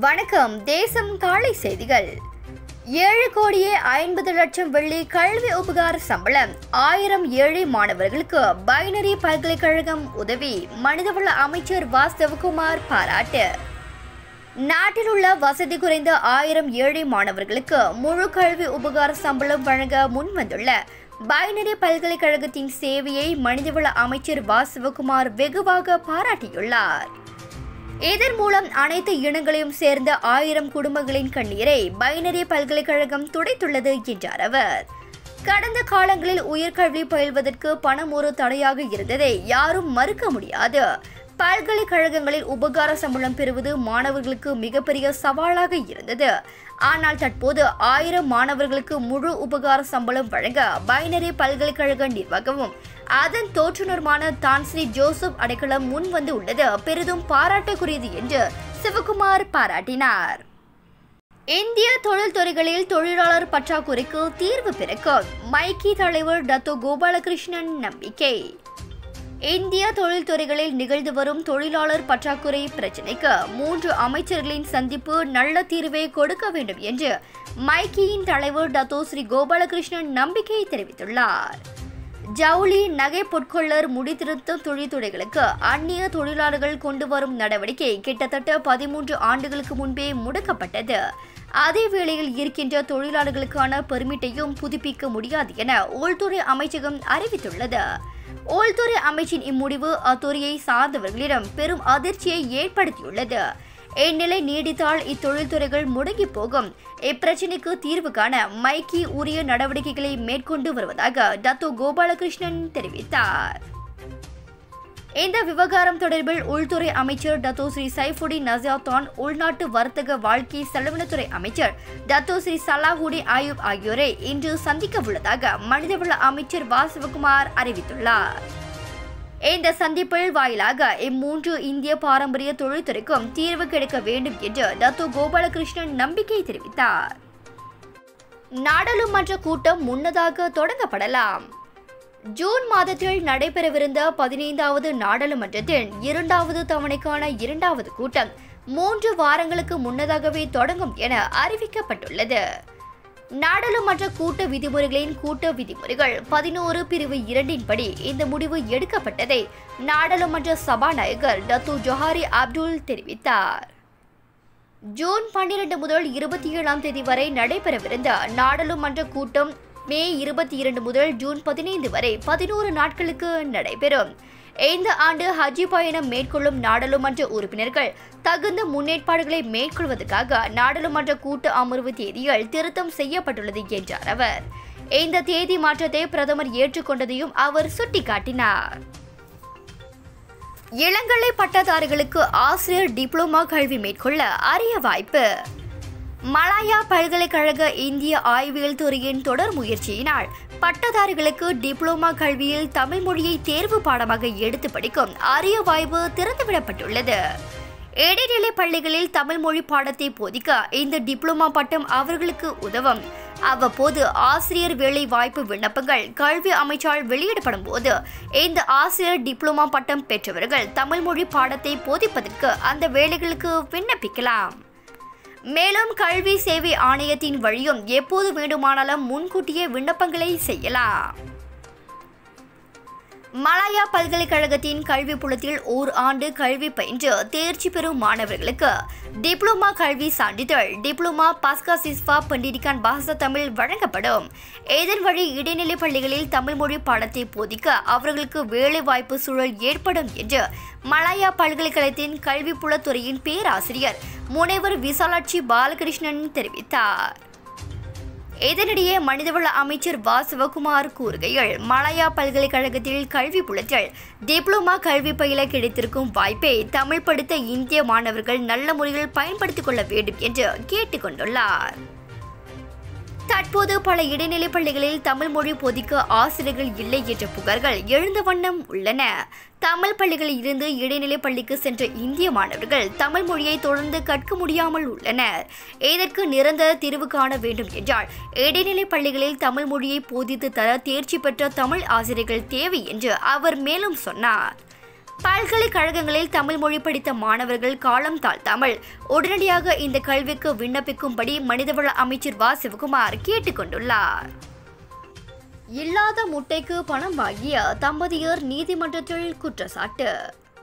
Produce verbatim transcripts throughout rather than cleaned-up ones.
வணக்கம். தேசம் காலை செய்திகள். ஏழு கோடியே ஐம்பது லட்சம் வெள்ளி கல்வி உபகார சம்பளம். ஆயிரம் ஏழை மாணவர்களுக்கு பைனரி பல்கலைக்கழகம் உதவி. மனிதவள அமைச்சர் வாஸ்தவகுமார் பாராட்டு. நாட்டில் உள்ள வசதி குறைந்த ஆயிரம் ஏழை மாணவர்களுக்கு முழு கல்வி உபகார சம்பளம் வழங்க முன்வந்துள்ள பைனரி பல்கலைக்கழகத்தின் சேவையை மனிதவள அமைச்சர் வாஸ்தவகுமார் வெகுவாக பாராட்டியுள்ளார். இதன் மூலம் அனைத்து இனங்களையும் சேர்ந்த ஆயிரம் குடும்பங்களின் கண்ணீரை பைனரி பல்கலைக்கழகம் துடைத்துள்ளது என்றார் அவர். கடந்த காலங்களில் உயர்கல்வி பயில்வதற்கு பணம் ஒரு தடையாக இருந்ததை யாரும் மறுக்க முடியாது. பல்கலைக்கழகங்களில் உபகார சம்பளம் பெறுவது மாணவர்களுக்கு மிகப்பெரிய சவாலாக இருந்தது. ஆனால் தற்போது ஆயிரம் மாணவர்களுக்கு முழு உபகார சம்பளம் வழங்க பைனரி பல்கலைக்கழக நிர்வாகமும் அதன் தோற்றுநருமான தான்ஸ்ரீ ஜோசப் அடைக்கலம் முன் வந்து உள்ளது பெரிதும் பாராட்டுக்குரியது என்று சிவகுமார் பாராட்டினார். இந்திய தொழில்துறைகளில் தொழிலாளர் பற்றாக்குறைக்கு தீர்வு பிறக்கும் மைக்கி தலைவர் டத்தோ கோபாலகிருஷ்ணன் நம்பிக்கை. இந்திய தொழில்துறைகளில் நிகழ்ந்து வரும் தொழிலாளர் பற்றாக்குறை பிரச்சினைக்கு மூன்று அமைச்சர்களின் சந்திப்பு நல்ல தீர்வை கொடுக்க வேண்டும் என்று மைக்கியின் தலைவர் டத்தோ ஸ்ரீ கோபாலகிருஷ்ணன் நம்பிக்கை தெரிவித்துள்ளார். ஜவுளி, நகை, பொற்கொள்ளர், முடித்திருத்தும் தொழில்துறைகளுக்கு அந்நிய தொழிலாளர்கள் கொண்டு வரும் நடவடிக்கை கிட்டத்தட்ட பதிமூன்று ஆண்டுகளுக்கு முன்பே முடக்கப்பட்டது. அதே வேளையில் இருக்கின்ற தொழிலாளர்களுக்கான பெர்மிட்டையும் புதுப்பிக்க முடியாது என உள்துறை அமைச்சகம் அறிவித்துள்ளது. உள்துறை அமைச்சின் இம்முடிவு அத்துறையை சார்ந்தவர்களிடம் பெரும் அதிர்ச்சியை ஏற்படுத்தியுள்ளது. இந்நிலை நீடித்தால் இத்தொழில்துறைகள் முடங்கி போகும். இப்பிரச்சினைக்கு தீர்வு காண மைக்கி உரிய நடவடிக்கைகளை மேற்கொண்டு வருவதாக டத்தோ கோபாலகிருஷ்ணன் தெரிவித்தார். இந்த விவகாரம் தொடர்பில் உள்துறை அமைச்சர் டத்தோ ஸ்ரீ சைஃபுடின் நசியாத்தான், உள்நாட்டு வர்த்தக வாழ்க்கை செலவினத்துறை அமைச்சர் டத்தோ ஸ்ரீ சலாஹுடின் ஆயூப் ஆகியோரை இன்று சந்திக்க உள்ளதாக மனிதவள அமைச்சர் வாஸ்தவகுமார் அறிவித்துள்ளார். இந்த சந்திப்பில் வாயிலாக இம்மூன்று இந்திய பாரம்பரிய தொழில்துறைக்கும் தீர்வு கிடைக்க வேண்டும் என்று டத்தோ கோபாலகிருஷ்ணன் நம்பிக்கை தெரிவித்தார். நாடாளுமன்ற கூட்டம் முன்னதாக தொடங்கப்படலாம். ஜூன் மாதத்தில் நடைபெறவிருந்த பதினைந்தாவது நாடாளுமன்றத்தின் இரண்டாவது தவணைக்கான இரண்டாவது கூட்டம் மூன்று வாரங்களுக்கு முன்னதாகவே தொடங்கும் என அறிவிக்கப்பட்டுள்ளது. நாடாளுமன்ற கூட்ட விதிமுறைகளின் கூட்ட விதிமுறைகள் பதினோரு பிரிவு இரண்டின் படி இந்த முடிவு எடுக்கப்பட்டதை நாடாளுமன்ற சபாநாயகர் டத்து ஜொஹாரி அப்துல் தெரிவித்தார். ஜூன் பன்னிரண்டு முதல் இருபத்தி ஏழாம் தேதி வரை நடைபெறவிருந்த நாடாளுமன்ற கூட்டம் மே இருபத்தி இரண்டு முதல் ஜூன் பதினைந்து வரை பதினோரு நாட்களுக்கு நடைபெறும். இந்த ஆண்டு ஹஜ் பயணம் மேற்கொள்ளும் நாடாளுமன்ற உறுப்பினர்கள் தகுந்த முன்னேற்பாடுகளை மேற்கொள்வதற்காக நாடாளுமன்ற கூட்ட அமர்வு தேதிகள் திருத்தம் செய்யப்பட்டுள்ளது என்றார் அவர். இந்த தேதி மாற்றத்தை பிரதமர் ஏற்றுக்கொண்டதையும் அவர் சுட்டிக்காட்டினார். இளங்கலை பட்டதாரிகளுக்கு ஆசிரியர் டிப்ளோமா கல்வி மேற்கொள்ள அரிய வாய்ப்பு. மலாயா பல்கலைக்கழக இந்திய ஆய்வியல் துறையின் தொடர் முயற்சியினால் பட்டதாரிகளுக்கு டிப்ளோமா கல்வியில் தமிழ் மொழியை தேர்வு பாடமாக எடுத்து படிக்கும் அரிய வாய்ப்பு திறந்துவிடப்பட்டுள்ளது. இடைநிலை பள்ளிகளில் தமிழ் மொழி பாடத்தை போதிக்க இந்த டிப்ளோமா பட்டம் அவர்களுக்கு உதவும். அவ்வப்போது ஆசிரியர் வேலை வாய்ப்பு விண்ணப்பங்கள் கல்வி அமைச்சால் வெளியிடப்படும் போது இந்த ஆசிரியர் டிப்ளோமா பட்டம் பெற்றவர்கள் தமிழ் மொழி பாடத்தை போதிப்பதற்கு அந்த வேலைகளுக்கு விண்ணப்பிக்கலாம். மேலும் கல்வி சேவை ஆணையத்தின் வழியும் எப்போது வேண்டுமானாலும் முன்கூட்டியே விண்ணப்பங்களை செய்யலாம். மலாயா பல்கலைக்கழகத்தின் கல்வி புலத்தில் ஓர் ஆண்டு கல்வி பயின்று தேர்ச்சி பெறும் மாணவர்களுக்கு டிப்ளோமா கல்வி சான்றிதழ் டிப்ளோமா பாஸ்கா சிஸ்வா பண்டிடிகான் பாசா தமிழ் வழங்கப்படும். இதன் வழி இடைநிலை பள்ளிகளில் தமிழ் மொழி பாடத்தை போதிக்க அவர்களுக்கு வேலை வாய்ப்பு சூழல் ஏற்படும் என்று மலாயா பல்கலைக்கழகத்தின் கல்வி புலத்துறையின் பேராசிரியர் முனைவர் விசாலாட்சி பாலகிருஷ்ணன் தெரிவித்தார். இதனிடையே மனிதவள அமைச்சர் வாஸ்தவகுமார் கூறுகையில், மலாயா பல்கலைக்கழகத்தில் கல்வி புலத்தில் டிப்ளோமா கல்வி பயில கிடைத்திருக்கும் வாய்ப்பை தமிழ் படித்த இந்திய மாணவர்கள் நல்ல முறையில் பயன்படுத்திக் கொள்ள வேண்டும் என்று கேட்டுக் கொண்டுள்ளார். தற்போது பல இடைநிலை பள்ளிகளில் தமிழ் மொழி போதிக்க ஆசிரியர்கள் இல்லை என்ற புகார்கள் எழுந்த வண்ணம் உள்ளன. தமிழ் பள்ளிகளில் இருந்து இடைநிலை பள்ளிக்கு சென்ற இந்திய மாணவர்கள் தமிழ் மொழியை தொடர்ந்து கற்க முடியாமல் உள்ளனர். இதற்கு நிரந்தர தீர்வு காண வேண்டும் என்றால் இடைநிலை பள்ளிகளில் தமிழ் மொழியை போதித்து தர தேர்ச்சி பெற்ற தமிழ் ஆசிரியர்கள் தேவை என்று அவர் மேலும் சொன்னார். பல்கலைக்கழகங்களில் தமிழ் மொழி படித்த மாணவர்கள் காலம் தாழ்த்தாமல் உடனடியாக இந்த கல்விக்கு விண்ணப்பிக்கும்படி மனிதவள அமைச்சர் வ சிவகுமார் கேட்டுக் கொண்டுள்ளார். இல்லாத முட்டைக்கு பணம் வாங்கிய தம்பதியர் நீதிமன்றத்தில் குற்றச்சாட்டு.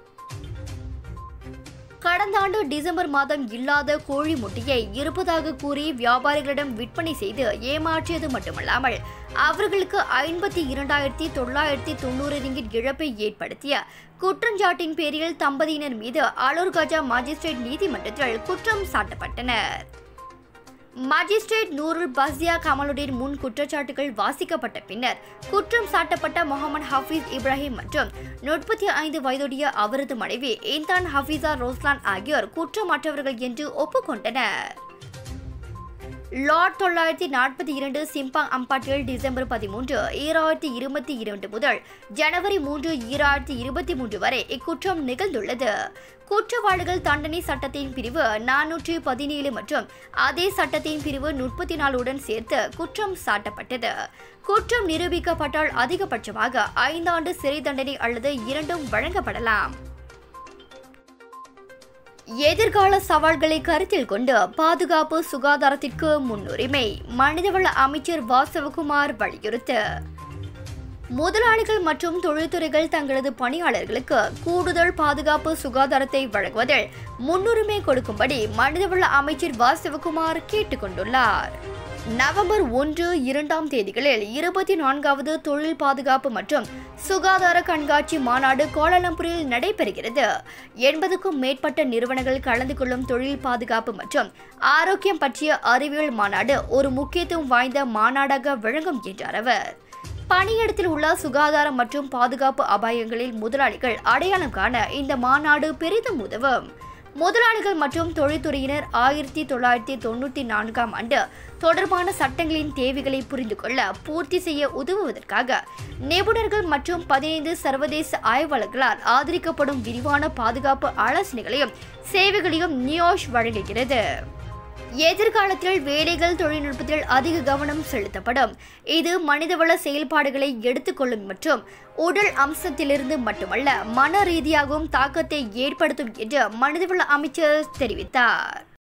கடந்த ஆண்டு டிசம்பர் மாதம் இல்லாத கோழி முட்டையை இருப்பதாக கூறி வியாபாரிகளிடம் விற்பனை செய்து ஏமாற்றியது மட்டுமல்லாமல் அவர்களுக்கு ஐம்பத்தி இரண்டாயிரத்தி தொள்ளாயிரத்தி தொண்ணூறு ரிங்கிட் இழப்பை ஏற்படுத்திய குற்றச்சாட்டின் பேரில் தம்பதியினர் மீது அலூர் கஜா மாஜிஸ்ட்ரேட் நீதிமன்றத்தில் குற்றம் சாட்டப்பட்டனர். மாஜிஸ்ட்ரேட் நூருல் பஸ்யா கமலுடன் முன் குற்றச்சாட்டுகள் வாசிக்கப்பட்ட பின்னர் குற்றம் சாட்டப்பட்ட முகமது ஹபீஸ் இப்ராஹிம் மற்றும் முப்பத்தி ஐந்து வயதுடைய அவரது மனைவி இன்தான் ஹபீசா ரோஸ்லான் ஆகியோர் குற்றமற்றவர்கள் என்று ஒப்புக்கொண்டனர். லார்ட் தொள்ளாயிரத்தி நாற்பத்தி இரண்டு சிம்பாங் அம்பாட்டில் டிசம்பர் பதிமூன்று ஈராயிரத்தி இருபத்தி இரண்டு முதல் ஜனவரி மூன்று ஈராயிரத்தி இருபத்தி மூன்று வரை இக்குற்றம் நிகழ்ந்துள்ளது. குற்றவாளிகள் தண்டனை சட்டத்தின் பிரிவு நானூற்றி பதினேழு மற்றும் அதே சட்டத்தின் பிரிவு முப்பத்தி நாலுடன் சேர்த்து குற்றம் சாட்டப்பட்டது. குற்றம் நிரூபிக்கப்பட்டால் அதிகபட்சமாக ஐந்தாண்டு சிறை தண்டனை அல்லது இரண்டும் வழங்கப்படலாம். எதிர்கால சவால்களை கருத்தில் கொண்டு பாதுகாப்பு சுகாதாரத்திற்கு முன்னுரிமை மனிதவள அமைச்சர் வ சிவகுமார் வலியுறுத்து. முதலாளிகள் மற்றும் தொழில்துறைகள் தங்களது பணியாளர்களுக்கு கூடுதல் பாதுகாப்பு சுகாதாரத்தை வழங்குவதில் முன்னுரிமை கொடுக்கும்படி மனிதவள அமைச்சர் வ சிவகுமார் கேட்டுக் கொண்டுள்ளார். நவம்பர் ஒன்று இரண்டாம் தேதிகளில் இருபத்தி நான்காவது தொழில் பாதுகாப்பு மற்றும் சுகாதார கண்காட்சி மாநாடு கோலாலம்பூரில் நடைபெறுகிறது. எண்பதுக்கும் மேற்பட்ட நிறுவனங்கள் கலந்து கொள்ளும் தொழில் பாதுகாப்பு மற்றும் ஆரோக்கியம் பற்றிய அறிவியல் மாநாடு ஒரு முக்கியத்துவம் வாய்ந்த மாநாடாக விளங்கும் என்றார் அவர். பணியிடத்தில் உள்ள சுகாதாரம் மற்றும் பாதுகாப்பு அபாயங்களில் முதலாளிகள் அடையாளம் காண இந்த மாநாடு பெரிதும் உதவும். முதலாளிகள் மற்றும் தொழில்துறையினர் ஆயிரத்தி தொள்ளாயிரத்தி தொண்ணூற்றி நான்காம் ஆண்டு தொடர்பான சட்டங்களின் தேவைகளை புரிந்து கொள்ள பூர்த்தி செய்ய உதவுவதற்காக நிபுணர்கள் மற்றும் பதினைந்து சர்வதேச ஆய்வாளர்களால் ஆதரிக்கப்படும் விரிவான பாதுகாப்பு ஆலோசனைகளையும் சேவைகளையும் நியோஷ் வழங்குகிறது. எதிர்காலத்தில் வேலைகள் தொழில்நுட்பத்தில் அதிக கவனம் செலுத்தப்படும். இது மனிதவள செயல்பாடுகளை எடுத்துக்கொள்ளும் மற்றும் உடல் அம்சத்திலிருந்து மட்டுமல்ல மன ரீதியாகவும் தாக்கத்தை ஏற்படுத்தும் என்று மனிதவள அமைச்சர் தெரிவித்தார்.